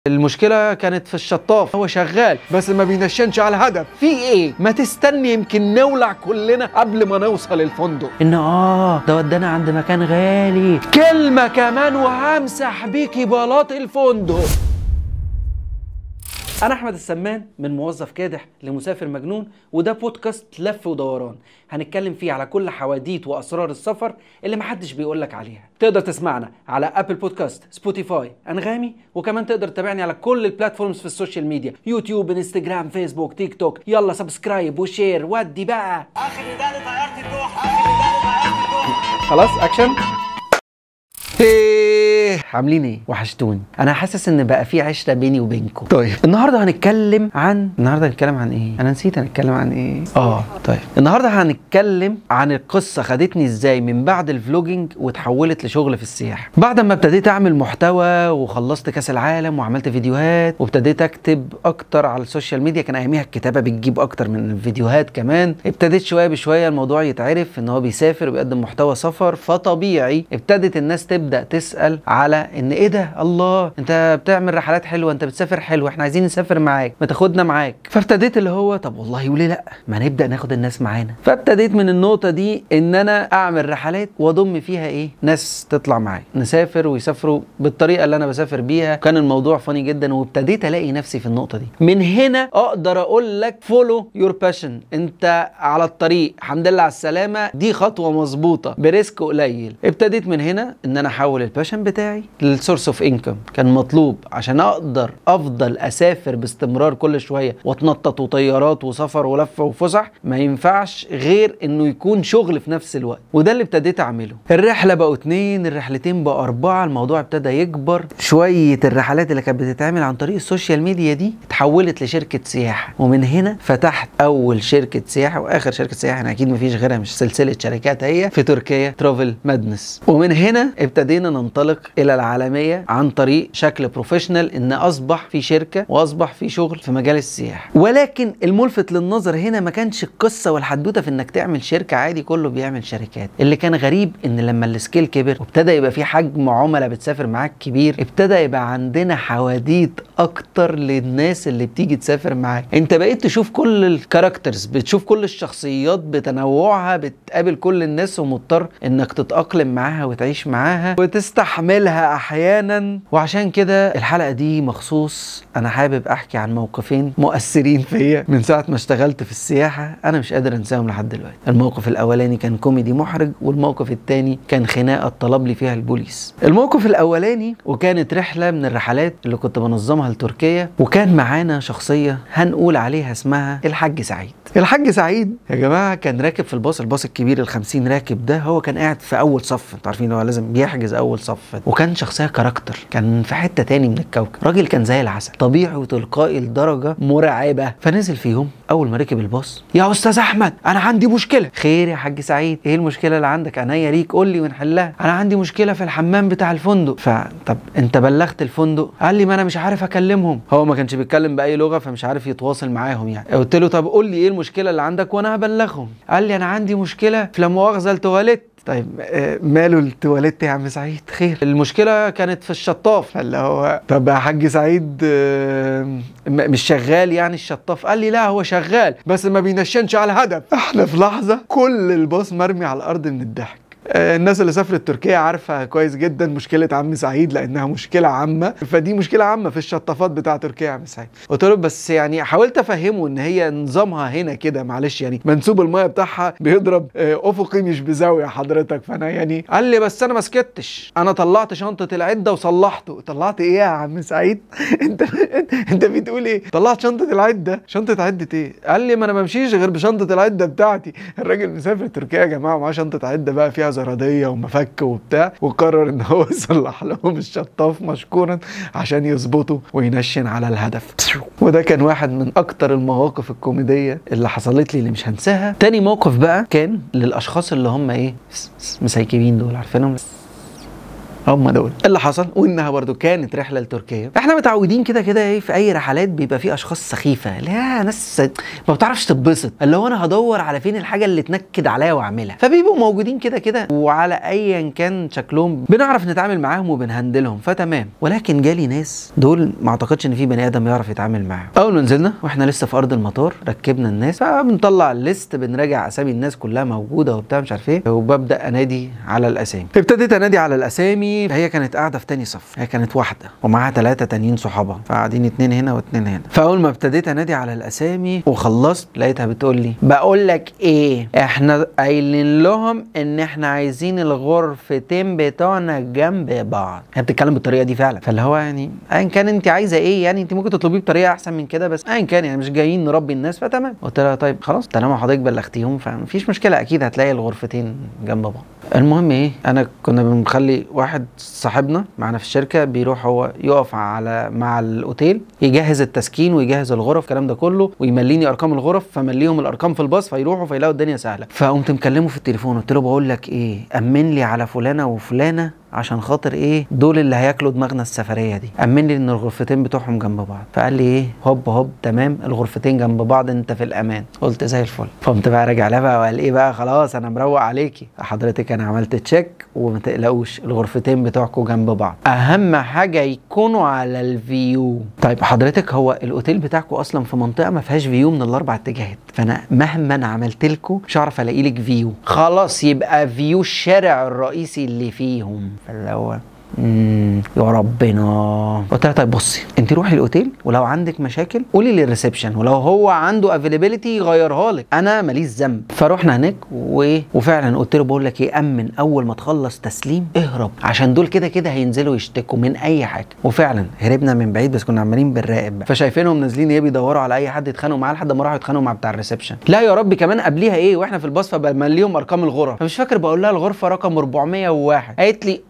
المشكلة كانت في الشطاف، هو شغال بس ما بينشنش على الهدف. في ايه؟ ما تستني يمكن نولع كلنا قبل ما نوصل الفندق. ده ودانا عند مكان غالي، كلمة كمان وهمسح بيكي بلاط الفندق. أنا أحمد السمان، من موظف كادح لمسافر مجنون، وده بودكاست لف ودوران هنتكلم فيه على كل حواديت وأسرار السفر اللي محدش بيقولك عليها. تقدر تسمعنا على أبل بودكاست، سبوتيفاي، أنغامي، وكمان تقدر تتابعني على كل البلاتفورمز في السوشيال ميديا، يوتيوب، انستجرام، فيسبوك، تيك توك. يلا سبسكرايب وشير ودي بقى. آخر نداء لطيارة الدوحة، آخر نداء لطيارة الدوحة. خلاص أكشن. عاملين ايه؟ وحشتوني. انا حاسس ان بقى في عشره بيني وبينكم. طيب النهارده هنتكلم عن ايه؟ انا نسيت هنتكلم عن ايه. طيب النهارده هنتكلم عن القصه خدتني ازاي من بعد الفلوجينج وتحولت لشغل في السياحه. بعد ما ابتديت اعمل محتوى وخلصت كاس العالم وعملت فيديوهات وابتديت اكتب اكتر على السوشيال ميديا، كان اياميها الكتابه بتجيب اكتر من الفيديوهات كمان. ابتديت شويه بشويه الموضوع يتعرف ان هو بيسافر وبيقدم محتوى سفر، فطبيعي ابتدت الناس تبدا تسال على ان ايه ده، الله انت بتعمل رحلات حلوه، انت بتسافر حلو، احنا عايزين نسافر معاك، ما تاخدنا معاك. فابتديت اللي هو طب والله وليه لا، ما نبدا ناخد الناس معانا. فابتديت من النقطه دي ان انا اعمل رحلات واضم فيها ناس تطلع معايا، نسافر ويسافروا بالطريقه اللي انا بسافر بيها. كان الموضوع فاني جدا وابتديت الاقي نفسي في النقطه دي. من هنا اقدر اقول لك فولو يور باشن، انت على الطريق، الحمد لله على السلامه، دي خطوه مظبوطه بريسك قليل. ابتديت من هنا ان انا احول الباشن بتاعي للسورس اوف انكم. كان مطلوب عشان اقدر افضل اسافر باستمرار كل شويه واتنطط وطيارات وسفر ولفه وفسح، ما ينفعش غير انه يكون شغل في نفس الوقت. وده اللي ابتديت اعمله. الرحله بقوا 2، الرحلتين بقوا 4، الموضوع ابتدى يكبر شويه. الرحلات اللي كانت بتتعمل عن طريق السوشيال ميديا دي اتحولت لشركه سياحه، ومن هنا فتحت اول شركه سياحه واخر شركه سياحه، يعني اكيد مفيش غيرها، مش سلسله شركات، هي في تركيا ترافل مادنس. ومن هنا ابتدينا ننطلق الى العالميه عن طريق شكل بروفيشنال، ان اصبح في شركه واصبح في شغل في مجال السياحه. ولكن الملفت للنظر هنا ما كانش القصه والحدوته في انك تعمل شركه عادي، كله بيعمل شركات. اللي كان غريب ان لما السكيل كبر وابتدى يبقى في حجم عملاء بتسافر معاك كبير، ابتدى يبقى عندنا حواديت اكتر للناس اللي بتيجي تسافر معاك. انت بقيت تشوف كل الكاركترز، بتشوف كل الشخصيات بتنوعها، بتقابل كل الناس ومضطر انك تتاقلم معاها وتعيش معاها وتستحملها احيانا. وعشان كده الحلقه دي مخصوص انا حابب احكي عن موقفين مؤثرين فيا من ساعه ما اشتغلت في السياحه، انا مش قادر انساهم لحد دلوقتي. الموقف الاولاني كان كوميدي محرج، والموقف الثاني كان خناقه طلب لي فيها البوليس. الموقف الاولاني، وكانت رحله من الرحلات اللي كنت بنظمها لتركيا، وكان معانا شخصيه هنقول عليها اسمها الحاج سعيد. الحاج سعيد يا جماعه كان راكب في الباص الكبير ال50 راكب ده، هو كان قاعد في اول صف، انتوا عارفين هو لازم بيحجز اول صف، وكان شخصيه كاركتر، كان في حته تاني من الكوكب. راجل كان زي العسل، طبيعي وتلقائي لدرجه مرعبه. فنزل في يوم اول ما ركب الباص، يا استاذ احمد انا عندي مشكله. خير يا حاج سعيد، ايه المشكله اللي عندك؟ عينيا ليك، قول لي ونحلها. انا عندي مشكله في الحمام بتاع الفندق. طب انت بلغت الفندق؟ قال لي ما انا مش عارف اكلمهم. هو ما كانش بيتكلم باي لغه فمش عارف يتواصل معاهم يعني. قلت له طب قول لي ايه المشكله اللي عندك وانا هبلغهم. قال لي انا عندي مشكله في لا مؤاخذه التواليت. طيب ماله التواليت يا عم سعيد؟ خير. المشكله كانت في الشطاف. اللي هو طب يا حاج سعيد مش شغال يعني الشطاف؟ قال لي لا هو شغال بس ما بينشنش على الهدف. احنا في لحظه كل الباص مرمي على الارض من الضحك. الناس اللي سافرت تركيا عارفه كويس جدا مشكله عم سعيد، لانها مشكله عامه، فدي مشكله عامه في الشطافات بتاع تركيا يا عم سعيد. قلت له بس يعني حاولت افهمه ان هي نظامها هنا كده، معلش يعني منسوب الميه بتاعها بيضرب افقي مش بزاويه حضرتك. فانا يعني قال لي بس انا ما سكتش، انا طلعت شنطه العده وصلحته. طلعت ايه يا عم سعيد؟ انت بتقول ايه؟ طلعت شنطه العده؟ شنطه عده ايه؟ قال لي ما انا بمشيش غير بشنطه العده بتاعتي. الراجل مسافر تركيا يا جماعه ومعاه شنطه عده بقى فيها زراديه ومفك وبتاع، وقرر ان هو يصلح لهم الشطاف مشكورا عشان يظبطوا وينشن على الهدف. وده كان واحد من اكتر المواقف الكوميديه اللي حصلت لي اللي مش هنساها. تاني موقف بقى كان للاشخاص اللي هم مسيكبين دول، عارفينهم؟ هم دول اللي حصل. وانها برضو كانت رحله لتركيا. احنا متعودين كده كده ايه، في اي رحلات بيبقى في اشخاص سخيفه، لا ناس ما بتعرفش تتبسط، اللي هو انا هدور على فين الحاجه اللي تنكد عليا واعملها، فبيبقوا موجودين كده كده، وعلى ايا كان شكلهم بنعرف نتعامل معاهم وبنهندلهم، فتمام. ولكن جالي ناس دول ما اعتقدش ان في بني ادم يعرف يتعامل معاهم. اول ما نزلنا واحنا لسه في ارض المطار، ركبنا الناس، فبنطلع الليست، بنراجع اسامي الناس كلها موجوده وبتاع مش عارف ايه، وببدا انادي على الاسامي. ابتديت انادي على الاسامي. هي كانت قاعده في تاني صف، هي كانت واحده ومعاها 3 تانيين صحابها، فقاعدين 2 هنا و2 هنا. فاول ما ابتديت انادي على الاسامي وخلصت، لقيتها بتقول لي بقول لك ايه، احنا قايلين لهم ان احنا عايزين الغرفتين بتوعنا جنب بعض. هي بتتكلم بالطريقه دي فعلا. فاللي هو يعني ايا كان انت عايزه ايه، يعني انت ممكن تطلبيه بطريقه احسن من كده، بس ايا كان يعني مش جايين نربي الناس، فتمام. قلت لها طيب خلاص طالما حضرتك بلغتيهم فمفيش مشكله، اكيد هتلاقي الغرفتين جنب بعض. المهم ايه، انا كنا بنخلي واحد صاحبنا معانا في الشركه بيروح هو يقف مع الاوتيل، يجهز التسكين ويجهز الغرف الكلام ده كله، ويمليني ارقام الغرف، فمليهم الارقام في الباص، فيروحوا فيلاقوا الدنيا سهله. فقمت مكلمه في التليفون، قلت له بقول لك ايه، امن لي على فلانه وفلانه عشان خاطر ايه، دول اللي هياكلوا دماغنا السفريه دي، امن لي ان الغرفتين بتوعهم جنب بعض. فقال لي ايه، هوب هوب تمام، الغرفتين جنب بعض، انت في الامان. قلت زي الفل. فقمت بقى راجع لها بقى وقال ايه بقى، خلاص انا مروق عليكي حضرتك، انا عملت تشيك وما تقلقوش، الغرفتين بتوعكم جنب بعض، اهم حاجه يكونوا على الفيو. طيب حضرتك هو الاوتيل بتاعكم اصلا في منطقه ما فيهاش فيو من ال4 اتجاهات، فانا مهما انا عملت لكم مش هعرف الاقي لك فيو، خلاص يبقى فيو الشارع الرئيسي اللي فيهم. فاللي هو يا ربنا. قلت لها طيب بصي، انت روحي الاوتيل، ولو عندك مشاكل قولي للريسبشن، ولو هو عنده افيلابيلتي يغيرها لك، انا ماليش ذنب. فروحنا هناك وفعلا قلت له بقول لك ايه، امن اول ما تخلص تسليم اهرب، عشان دول كده كده هينزلوا يشتكوا من اي حاجه. وفعلا هربنا من بعيد، بس كنا عمالين بنراقب بقى، فشايفينهم نازلين ايه، بيدوروا على اي حد يتخانقوا معاه، لحد ما راحوا يتخانقوا مع بتاع الريسبشن. لا يا ربي كمان قبليها ايه، واحنا في الباص فبمليهم ارقام الغرف، فمش فاكر بقول لها الغرفه رقم 401، قالت لي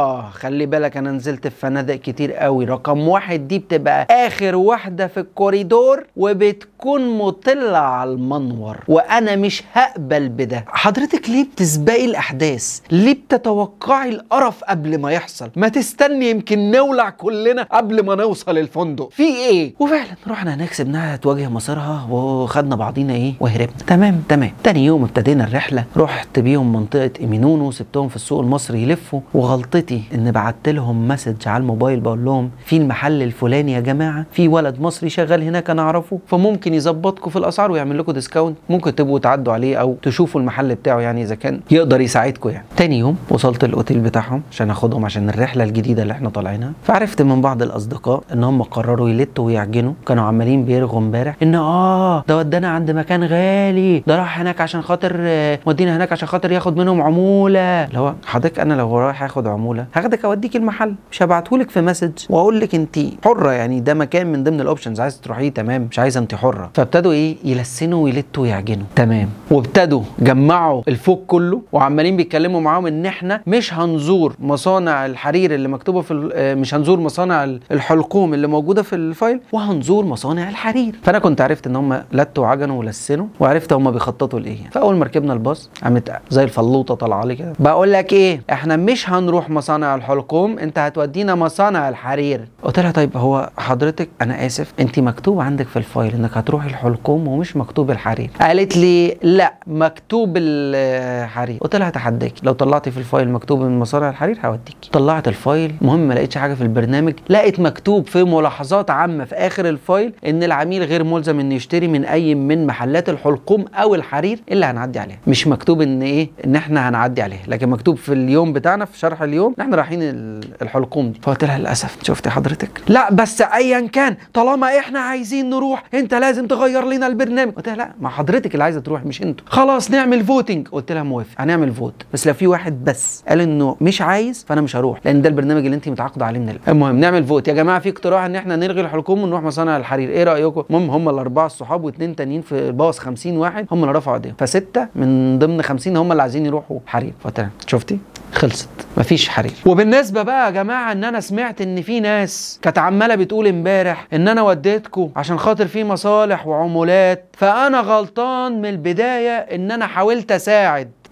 خلي بالك انا نزلت في فنادق كتير قوي، رقم 1 دي بتبقى اخر واحده في الكوريدور وبتكون مطلة على المنور، وانا مش هقبل بده. حضرتك ليه بتسبقي الاحداث، ليه بتتوقعي القرف قبل ما يحصل، ما تستني يمكن نولع كلنا قبل ما نوصل الفندق، في ايه؟ وفعلا رحنا هناك، سيبناها تواجه مصيرها وخدنا بعضينا ايه وهربنا. تمام. تاني يوم ابتدينا الرحله، رحت بيهم منطقه ايمينونو، سبتهم في السوق المصري يلفوا، وغلطتي ان بعت لهم مسج على الموبايل بقول لهم في المحل الفلاني يا جماعه في ولد مصري شغال هناك انا اعرفه، فممكن يظبطكم في الاسعار ويعمل لكم ديسكاونت، ممكن تبقوا تعدوا عليه او تشوفوا المحل بتاعه يعني اذا كان يقدر يساعدكم يعني. تاني يوم وصلت الاوتيل بتاعهم عشان اخدهم عشان الرحله الجديده اللي احنا طالعينها، فعرفت من بعض الاصدقاء ان هم قرروا يلتوا ويعجنوا، كانوا عمالين بيرغوا امبارح ان ده ودانا عند مكان غالي، ده راح هناك عشان خاطر ودينا هناك عشان خاطر ياخد منهم عموله. اللي هو حضرتك انا لو رايح اخد عموله هاخدك اوديك المحل، مش هبعتهولك في مسج واقول لك انت حره، يعني ده مكان من ضمن الاوبشنز، عايز تروحيه تمام، مش عايزه انت حره. فابتدوا ايه يلسنوا ويلتوا ويعجنوا. تمام. وابتدوا جمعوا الفوق كله وعمالين بيتكلموا معاهم ان احنا مش هنزور مصانع الحرير اللي مكتوبه في مش هنزور مصانع الحلقوم اللي موجوده في الفايل، وهنزور مصانع الحرير. فانا كنت عرفت ان هم لتوا وعجنوا ولسنوا، وعرفت هم بيخططوا لايه. فاول ما ركبنا الباص قامت زي الفلوطه طالعه لي كده، بقول لك ايه، احنا مش هنروح مصانع الحلقوم، انت هتودينا مصانع الحرير. قلت لها طيب هو حضرتك انا اسف، انت مكتوب عندك في الفايل انك هتروحي الحلقوم ومش مكتوب الحرير. قالت لي لا مكتوب الحرير. قلت لها اتحداكي لو طلعتي في الفايل مكتوب من مصانع الحرير هوديكي. طلعت الفايل، المهم ما لقيتش حاجه في البرنامج، لقيت مكتوب في ملاحظات عامه في اخر الفايل ان العميل غير ملزم انه يشتري من اي من محلات الحلقوم او الحرير اللي هنعدي عليها. مش مكتوب ان ايه ان احنا هنعدي عليها، لكن مكتوب في اليوم بتاعنا في شرح اليوم ان احنا رايحين الحلقوم دي. فقلت لها للاسف شفتي حضرتك، لا بس ايا كان طالما احنا عايزين نروح انت لازم تغير لنا البرنامج. قلت لها لا ما حضرتك اللي عايزه تروح مش انتوا، خلاص نعمل فوتنج. قلت لها موافق، هنعمل فوت، بس لو في واحد بس قال انه مش عايز فانا مش هروح، لان ده البرنامج اللي انت متعاقده عليه من الأول. المهم نعمل فوت يا جماعه، في اقتراح ان احنا نلغي الحلقوم ونروح مصانع الحرير، ايه رايكم؟ المهم هم الاربعه الصحاب واثنين تانيين في الباص 50 واحد هم اللي رفعوا ايديهم، فسته من ضمن 50 هم اللي عايزين يروحوا حرير. فقلت لها شفتي خلصت مفيش حرير. وبالنسبه بقى يا جماعه ان انا سمعت ان في ناس كانت عماله بتقول امبارح ان انا وديتكم عشان خاطر في مصالح وعمولات، فانا غلطان من البدايه ان انا حاولت اساعد.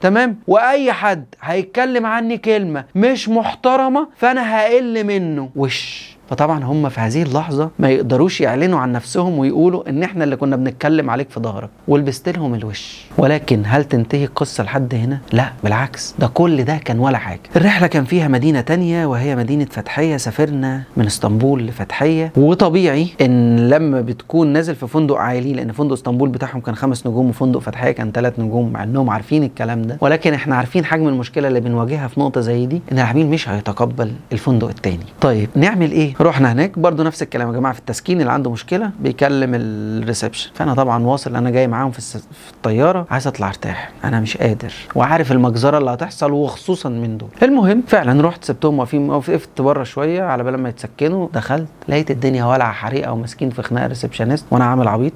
تمام، واي حد هيتكلم عني كلمه مش محترمه فانا هقل منه فطبعا هم في هذه اللحظه ما يقدروش يعلنوا عن نفسهم ويقولوا ان احنا اللي كنا بنتكلم عليك في ظهرك، ولبست لهم الوش. ولكن هل تنتهي القصه لحد هنا؟ لا بالعكس، ده كل ده كان ولا حاجه. الرحله كان فيها مدينه تانية وهي مدينه فتحيه. سافرنا من اسطنبول لفتحيه، وطبيعي ان لما بتكون نازل في فندق عائلي، لان فندق اسطنبول بتاعهم كان 5 نجوم وفندق فتحيه كان 3 نجوم، مع انهم عارفين الكلام ده، ولكن احنا عارفين حجم المشكله اللي بنواجهها في نقطه زي دي، ان العميل مش هيتقبل الفندق التاني. طيب نعمل ايه؟ رحنا هناك برضو نفس الكلام يا جماعه، في التسكين اللي عنده مشكله بيكلم الريسبشن. فانا طبعا واصل، انا جاي معاهم في الطياره، عايز اطلع ارتاح، انا مش قادر وعارف المجزره اللي هتحصل وخصوصا من دول. المهم فعلا رحت سبتهم واقفين، وقفت بره شويه على بال ما يتسكنوا. دخلت لقيت الدنيا ولعه حريقه وماسكين في خناق الريسبشنست، وانا عامل عبيط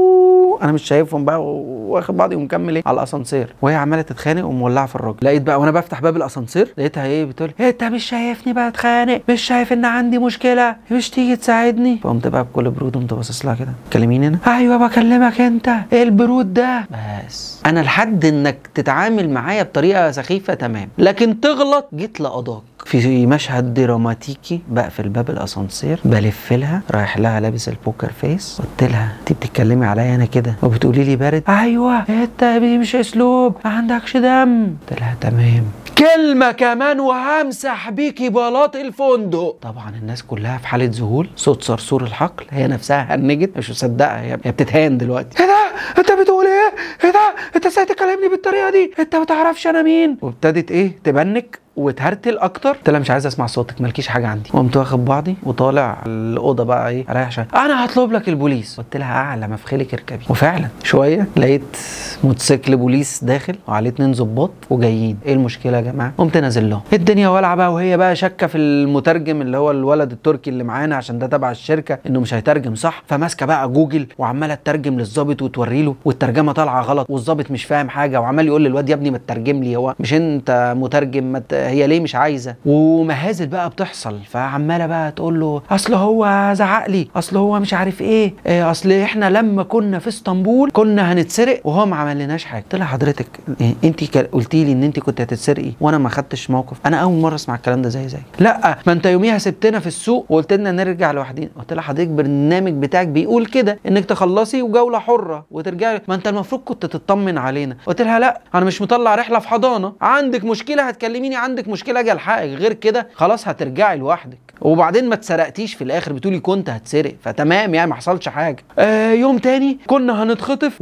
انا مش شايفهم بقى، واخد بعضي ومكمل ايه على الاسانسير، وهي عماله تتخانق ومولعه في الراجل. لقيت بقى وانا بفتح باب الاسانسير لقيتها ايه بتقول انت مش شايفني بتخانق؟ مش شايف ان عندي مشكله؟ مش تيجي تساعدني؟ فقمت بقى بكل برود قمت باصص لها كده، تكلميني انا؟ ايوه بكلمك انت، ايه البرود ده؟ بس انا لحد انك تتعامل معايا بطريقه سخيفه تمام، لكن تغلط جيت لقضاك. في مشهد دراماتيكي بقفل باب الاسانسير، بلف لها، رايح لها لابس البوكر فيس، قلت لها انت بتتكلمي عليا انا كده وبتقولي لي بارد؟ ايوه انت مش اسلوب، ما عندكش دم. قلت لها تمام، كلمه كمان وهمسح بيكي بلاط الفندق. طبعا الناس كلها في حاله ذهول، صوت صرصور الحقل، هي نفسها هنجت مش مصدقه، هي بتتهان دلوقتي. ايه ده؟ انت بتقول ايه؟ ايه ده؟ انت ازاي تكلمني بالطريقه دي؟ انت ما تعرفش انا مين؟ وابتدت ايه تبنك وتهرتل اكتر. قلت لها مش عايز اسمع صوتك، مالكيش حاجه عندي. وقمت واخد بعضي وطالع الاوضه بقى ايه اريح شويه. انا هطلب لك البوليس. قلت لها اعلى مفخلك اركبي. وفعلا شويه لقيت موتوسيكل بوليس داخل وعليه 2 ضباط وجايين. ايه المشكله يا جماعه؟ قمت نازل لهم. الدنيا ولعه بقى، وهي بقى شاكه في المترجم اللي هو الولد التركي اللي معانا عشان ده تبع الشركه انه مش هيترجم صح، فماسكه بقى جوجل وعماله تترجم للظابط وتوري له، والترجمه طالعه غلط والظابط مش فاهم حاجه، وعمال يقول للواد يا ابني ما تترجم لي، هو مش انت مترجم؟ هي ليه مش عايزه؟ ومهازل بقى بتحصل، فعماله بقى تقول له اصل هو زعق لي، اصل هو مش عارف ايه، اصل احنا لما كنا في اسطنبول كنا هنتسرق وهو ما عملناش حاجه. قلت لها حضرتك انت قلتي لي ان انت كنت هتتسرقي وانا ما خدتش موقف؟ انا اول مره اسمع الكلام ده زي لا، ما انت يوميها سبتنا في السوق وقلت لنا نرجع لوحدينا. قلت لها حضرتك البرنامج بتاعك بيقول كده انك تخلصي وجوله حره وترجعي، ما انت المفروض كنت تطمن علينا. قلت لها لا انا مش مطلع رحله في حضانه، عندك مشكله هتكلميني، عندك مشكله اجي الحقك، غير كده خلاص هترجعي لوحدك. وبعدين ما اتسرقتيش في الاخر، بتقولي كنت هتسرق، فتمام يعني ما حصلش حاجه. يوم تاني كنا هنتخطف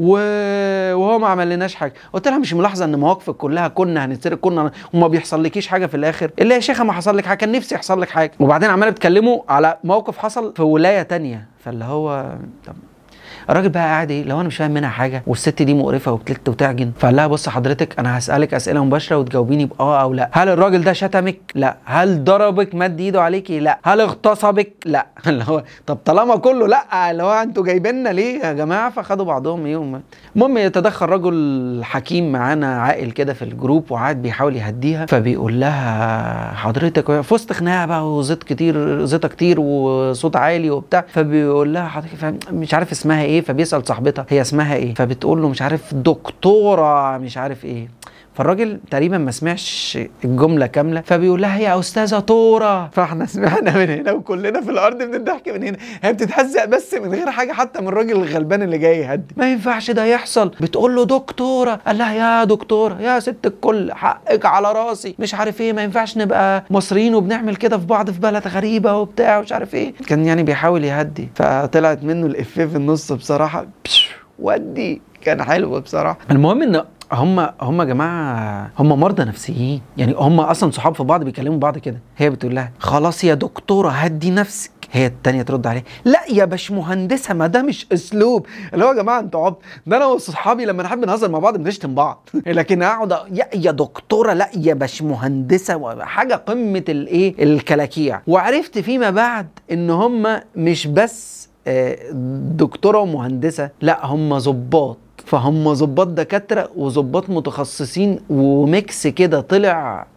وهو ما عملناش حاجه. قلت لها مش ملاحظه ان مواقفك كلها كنا هنتسرق كنا وما بيحصلكيش حاجه في الاخر؟ اللي يا شيخه ما حصل لك حاجه، كان نفسي يحصل لك حاجه. وبعدين عماله بتكلموا على موقف حصل في ولايه تانية، فاللي هو طب الراجل بقى قاعد ايه، لو انا مش فاهم منها حاجه والست دي مقرفه وبتلت وتعجن، فقال لها بص حضرتك انا هسالك اسئله مباشره وتجاوبيني باه او لا. هل الراجل ده شتمك؟ لا. هل ضربك مد ايده عليكي؟ لا. هل اغتصبك؟ لا. اللي هو طب طالما كله لا، اللي هو انتوا جايبيننا ليه يا جماعه؟ فخدوا بعضهم يوم. المهم يتدخل رجل حكيم معانا عاقل كده في الجروب وقعد بيحاول يهديها، فبيقول لها حضرتك في وسط خناقه بقى وزيط كتير، زيطه كتير وصوت عالي وبتاع، فبيقول لها حضرتك مش عارف اسمها ايه، فبيسال صاحبتها هي اسمها ايه، فبتقول له مش عارف دكتوره مش عارف ايه، فالراجل تقريبا ما سمعش الجمله كامله، فبيقول لها يا استاذه طوره. فاحنا سمعنا من هنا وكلنا في الارض بنضحك من هنا، هي بتتهزق بس من غير حاجه حتى من الراجل الغلبان اللي جاي يهدي. ما ينفعش ده يحصل. بتقول له دكتوره، قال لها يا دكتوره يا ست الكل حقك على راسي مش عارف ايه، ما ينفعش نبقى مصريين وبنعمل كده في بعض في بلد غريبه وبتاع مش عارف ايه. كان يعني بيحاول يهدي، فطلعت منه الافيه في النص بصراحه ودي كان حلو بصراحه. المهم ان هم يا جماعه هم مرضى نفسيين، يعني هم اصلا صحاب في بعض بيكلموا بعض كده. هي بتقول لها خلاص يا دكتوره هدي نفسك، هي التانية ترد عليه لا يا باشمهندسه ما ده مش اسلوب. اللي هو يا جماعه انتوا عبط، ده انا وصحابي لما نحب نهزر مع بعض بنشتم بعض لكن اقعد يا دكتوره لا يا باشمهندسه، حاجه قمه الايه الكلاكيع. وعرفت فيما بعد ان هم مش بس دكتوره ومهندسه، لا هم ظباط، فهم ظباط دكاتره وظباط متخصصين وميكس كده طلع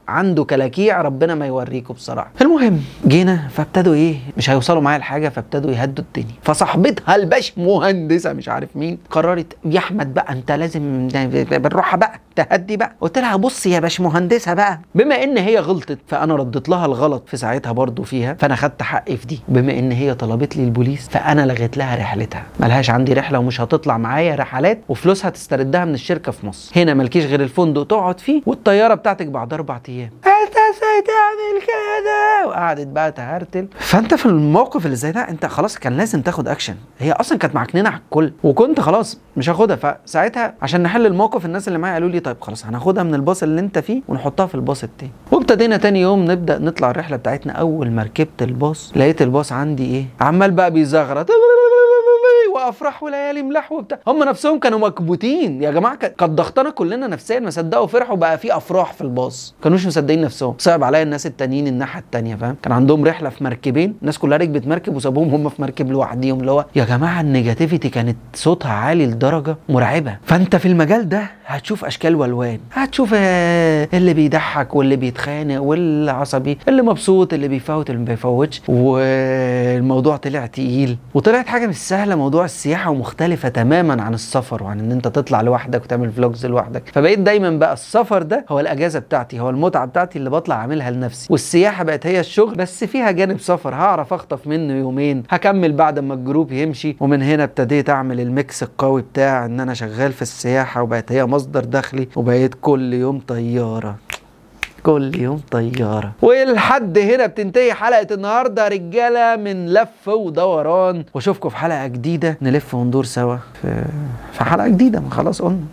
عنده كلاكيع ربنا ما يوريكم بصراحه. المهم جينا فابتدوا ايه مش هيوصلوا معايا لحاجه، فابتدوا يهدوا الدنيا. فصاحبتها الباش مهندسه مش عارف مين قررت يا احمد بقى انت لازم بالراحه بقى تهدي بقى. قلت لها بصي يا باش مهندسه بقى، بما ان هي غلطت فانا رديت لها الغلط في ساعتها برضو فيها، فانا خدت حقي في دي. بما ان هي طلبت لي البوليس فانا لغيت لها رحلتها، ملهاش عندي رحله ومش هتطلع معايا رحلات، وفلوسها تستردها من الشركه في مصر. هنا مالكيش غير الفندق تقعد فيه والطياره بتاعتك بعد 4 ايام. انت ازاي تعمل كده؟ وقعدت بقى تهرتل. فانت في الموقف اللي زي ده انت خلاص كان لازم تاخد اكشن. هي اصلا كانت معكنينه على الكل وكنت خلاص مش هاخدها. فساعتها عشان نحل الموقف الناس اللي معايا قالوا لي طيب خلاص هناخدها من الباص اللي انت فيه ونحطها في الباص التاني. وابتدينا تاني يوم نبدا نطلع الرحله بتاعتنا. اول ما ركبت الباص لقيت الباص عندي ايه عمال بقى بيزغرط وافراح وليالي ملاح وبتاع. هم نفسهم كانوا مكبوتين يا جماعه، كانت ضغطنا كلنا نفسيا، ما صدقوا فرحوا بقى في افراح في الباص، كانوش مصدقين نفسهم. صعب عليا الناس التانيين الناحيه التانيه فاهم، كان عندهم رحله في مركبين، الناس كلها ركبت مركب وسابوهم هم في مركب لوحديهم. اللي هو يا جماعه النيجاتيفيتي كانت صوتها عالي لدرجه مرعبه. فانت في المجال ده هتشوف اشكال والوان، هتشوف اللي بيضحك واللي بيتخانق واللي عصبي، اللي مبسوط اللي بيفوت اللي ما بيفوتش. والموضوع طلع تقيل وطلعت حاجه مش سهله. موضوع السياحه ومختلفه تماما عن السفر وعن ان انت تطلع لوحدك وتعمل فلوجز لوحدك. فبقيت دايما بقى السفر ده هو الاجازه بتاعتي، هو المتعه بتاعتي اللي بطلع اعملها لنفسي، والسياحه بقت هي الشغل بس فيها جانب سفر هعرف اخطف منه يومين هكمل بعد ما الجروب يمشي. ومن هنا ابتديت اعمل الميكس القوي بتاع ان انا شغال في السياحه وبقت هي مصدر دخلي، وبقيت كل يوم طياره كل يوم طيارة. ولحد هنا بتنتهي حلقة النهاردة رجالة من لف ودوران، واشوفكم في حلقة جديدة نلف وندور سوا في حلقة جديدة. ما خلاص قلنا